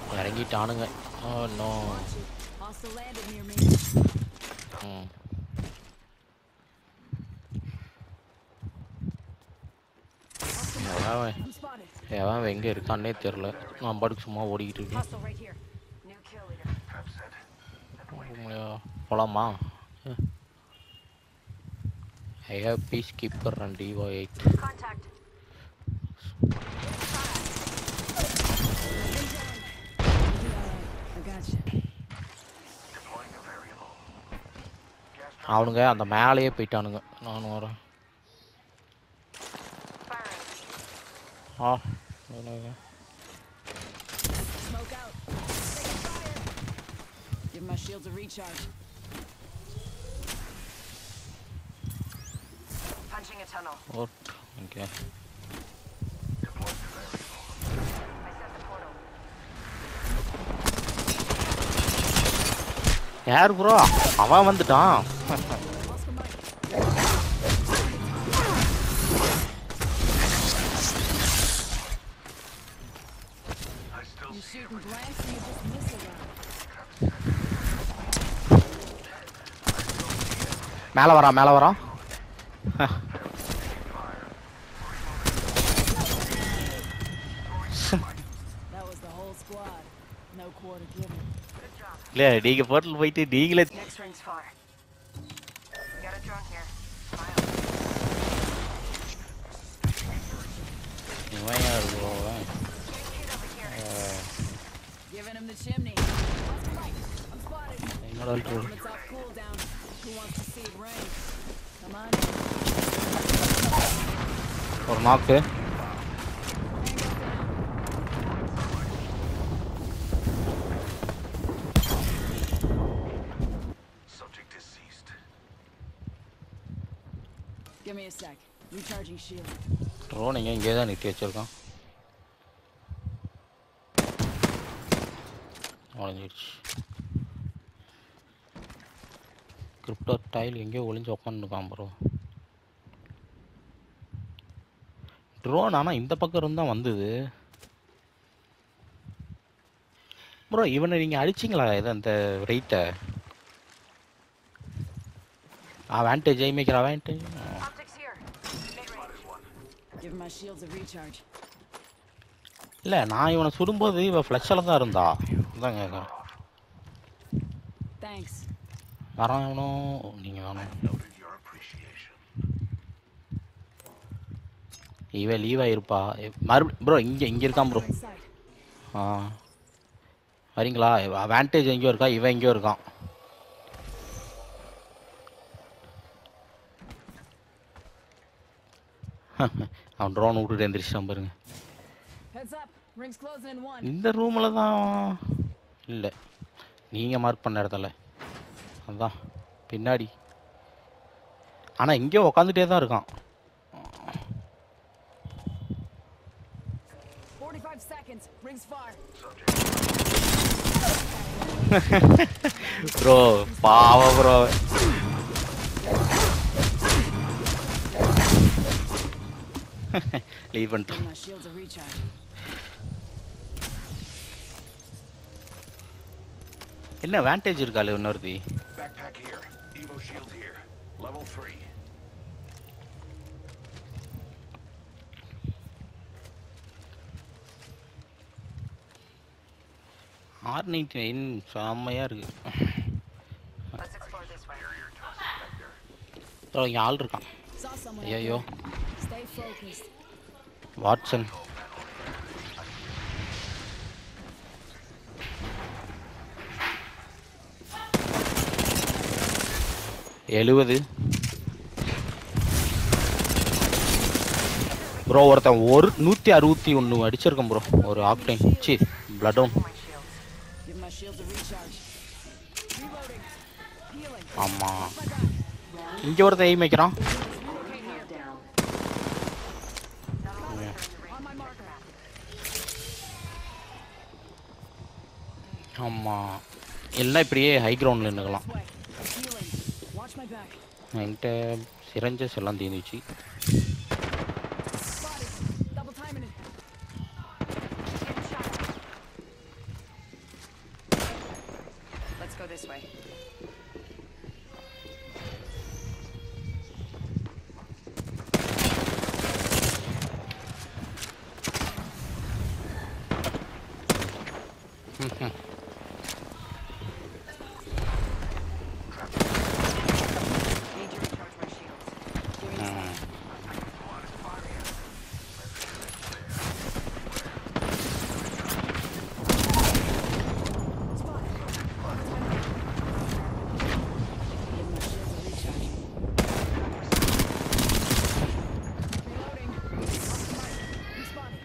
இறங்கிட்டானுங்க. Oh no. எவன் எங்க இருக்கான்னே தெரியல. நான் பாட்டுக்கு சும்மா ஓடிக்கிட்டு இருக்கேன். போலாமா? I have peacekeeper and DY8. அவனுங்க அந்த மேலேயே போயிட்டானுங்க. நானும் வரேன். Give my shields a recharge. Punching a tunnel. What? Okay. I set the portal. யார் ப்ரோ? அவன் வந்துட்டான். மேலே வரான் மேலே வரான். இல்ல நீங்க போர்ட்டல் போயிட்டு நீங்களே ஒரு நாக்கு. Give me a sec. Recharging shield. Drone இங்கே தான் நிறுத்தி வச்சிருக்கான். ஒளிஞ்சிடுச்சு. கிரிப்டோ டைல் எங்கேயோ ஒளிஞ்சு உட்காந்துருக்கான் ப்ரோ. ட்ரோன் ஆனால் இந்த பக்கம் இருந்தால் வந்தது ப்ரோ. இவனை நீங்கள் அடிச்சிங்களா இதை அந்த ரைட்டை? Advantage ஐமேக்கிற advantage. இல்லை நான் இவனை சுடும்போது இவன் ஃப்ளஷில் தான் இருந்தா. அதான் கேட்குறேன். வரான் இவனும் நீங்கள் வேணும். இவன் லீவாக இருப்பா மறுபடியும் ப்ரோ. இங்கே இருக்கான் ப்ரோ. வரீங்களா? அட்வான்டேஜ் எங்கேயோ இருக்கா, இவன் எங்கேயோ இருக்கான். அவன் ட்ரோன் விட்டுட்டு எந்திரிச்சான் பாருங்க. இந்த ரூமில் தான் இல்லை, நீங்கள் மார்க் பண்ண இடத்துல அதுதான் பின்னாடி. ஆனால் எங்கேயோ உக்காந்துட்டே தான் இருக்கான். ப்ரோ பாவ ப்ரோ. லீவ் பண்ணிட்டான். என்ன அட்வான்டேஜ் இருக்கால இன்னொருத்தி? R99 செம்மையாக இருக்கு. இங்கே ஆள் இருக்கான். ஐயோ வாட்சன். எழுபது ப்ரோ. ஒருத்தன் 161 அடிச்சிருக்கேன் ப்ரோ. ஒரு ஆக்டைன் சி பிளட் டவுன். ஆமாம் இங்கே ஒருத்தன் எய்ம் வைக்கிறான். ஆமாம் எல்லாம் இப்படியே ஹை கிரவுண்டில் நின்றுக்கலாம். என்கிட்ட சிரஞ்சஸ் எல்லாம் தீர்ந்துச்சு. this way. Need to recharge my shields. Give me a sec. Give my shields a recharge. Reloading. Respawning.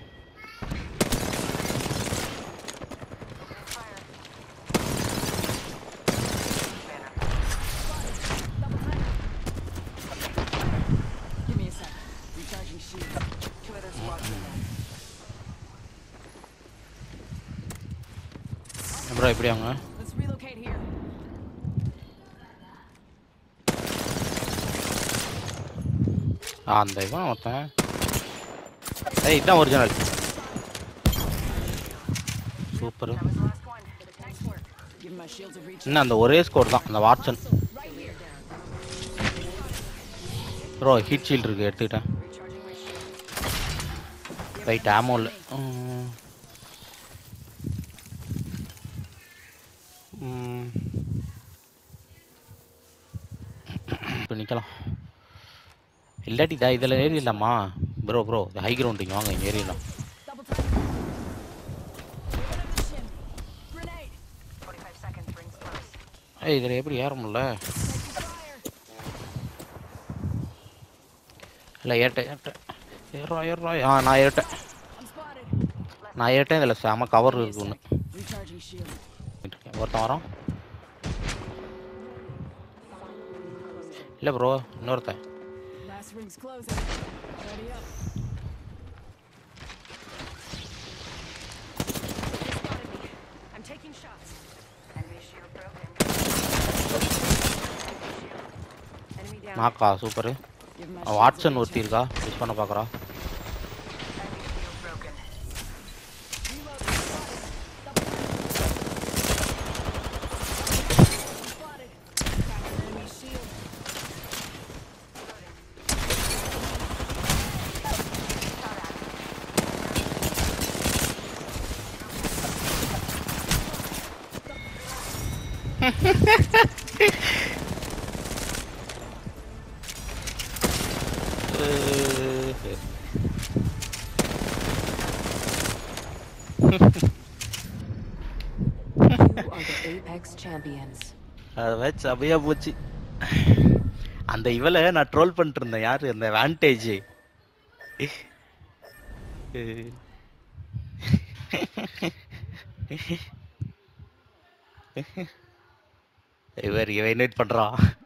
Give me a sec. Recharging shields. Two others walking in. Bro எப்படி அவங்க Let's relocate here. அந்த இவன் ஒருத்தன் ஏய் இதான் original super That was the last one. Nice work. Give my shields a recharge. இன்னும் அந்த ஒரே ஸ்கோர் தான் அந்த Wattson Right here. Bro heat shield இருக்கு எடுத்துக்கிட்டேன் Recharging my shield. ரைட் ஆமோ இல்லை இப்போ நிற்கலாம் இல்லாட்டி இதில் ஏறிடலாமா ப்ரோ ப்ரோ ஹை கிரவுண்டிங் வாங்க இங்கே ஏறிடலாம் Double time. Give it a mission. Grenade. 45 seconds. Rings close. ஏய் இதில் எப்படி ஏற முடியல Taking fire. இல்லை ஏறிட்டேன் ஏறா நான் ஏறிட்டேன் I'm spotted. நான் ஏறிட்டேன் இதில் செம கவர் Give me a இருக்கு ஒன்று sec. Recharging shield. ஒருத்தன் வரோம் இல்லை ப்ரோ இன்னொருத்தன் Last ring's closing. Ready up. They spotted me. I'm taking shots. Enemy shield broken. Enemy down. நாக்கா super Give my shields a Wattson ஒருத்தி recharge. இருக்கா use பண்ண பார்க்குறா Enemy shield broken. Reload. Spotted. Cracked an enemy shield. You are the Apex champions. அதை வச்சு அப்படியே போச்சு அந்த இவளை நான் ட்ரோல் பண்ணிட்டு இருந்தேன் யாரு அந்த வேண்டேஜ் இவர் இன்வைட் பண்றான்